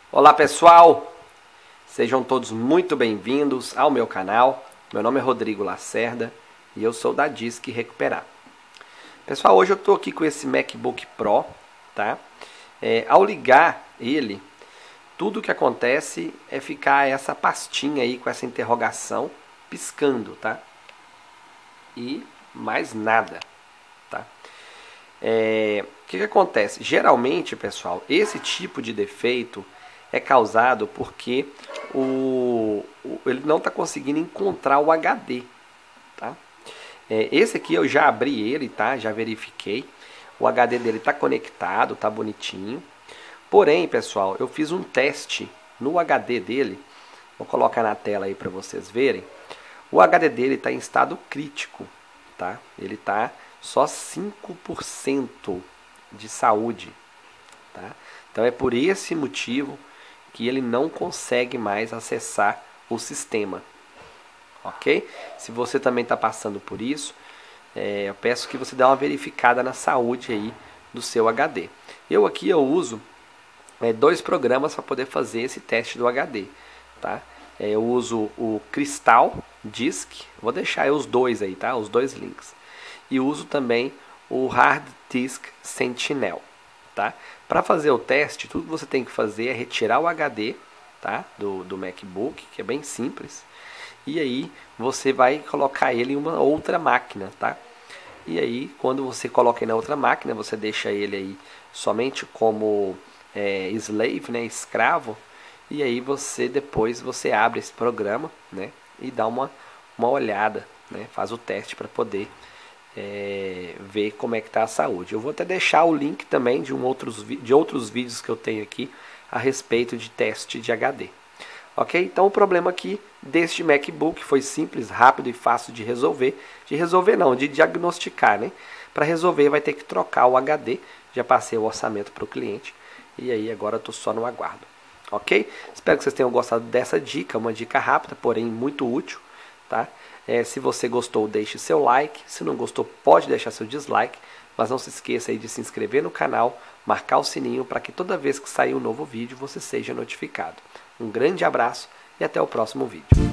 Olá pessoal, sejam todos muito bem-vindos ao meu canal. Meu nome é Rodrigo Lacerda e eu sou da Disque Recuperar. Pessoal, hoje eu estou aqui com esse MacBook Pro, tá? Ao ligar ele, tudo que acontece é ficar essa pastinha aí com essa interrogação piscando, tá? E mais nada, tá? O que acontece? Geralmente, pessoal, esse tipo de defeito é causado porque ele não está conseguindo encontrar o HD, tá? Esse aqui eu já abri ele, tá? Já verifiquei. O HD dele está conectado, tá bonitinho. Porém, pessoal, eu fiz um teste no HD dele. Vou colocar na tela aí para vocês verem. O HD dele está em estado crítico, tá? Ele está só 5% de saúde, tá? Então é por esse motivo que ele não consegue mais acessar o sistema, ok? Se você também está passando por isso, eu peço que você dê uma verificada na saúde aí do seu HD. Eu uso dois programas para poder fazer esse teste do HD, tá? Eu uso o Crystal Disk, vou deixar aí os dois aí, tá? Os dois links. E uso também o Hard Disk Sentinel, tá? Para fazer o teste, tudo que você tem que fazer é retirar o HD, tá? do MacBook, que é bem simples. E aí você vai colocar ele em uma outra máquina, tá? E aí quando você coloca ele na outra máquina, você deixa ele aí somente como slave, né? Escravo. E aí depois você abre esse programa, né? E dá uma olhada, né? Faz o teste para poder ver como é que está a saúde. Eu vou até deixar o link também de outros vídeos que eu tenho aqui a respeito de teste de HD. Ok? Então o problema aqui deste MacBook foi simples, rápido e fácil de resolver. De diagnosticar, né? Para resolver vai ter que trocar o HD. Já passei o orçamento para o cliente. E aí agora eu estou só no aguardo. Ok? Espero que vocês tenham gostado dessa dica. Uma dica rápida, porém muito útil, tá? Se você gostou, deixe seu like. Se não gostou, pode deixar seu dislike. Mas não se esqueça aí de se inscrever no canal, marcar o sininho para que toda vez que sair um novo vídeo você seja notificado. Um grande abraço e até o próximo vídeo.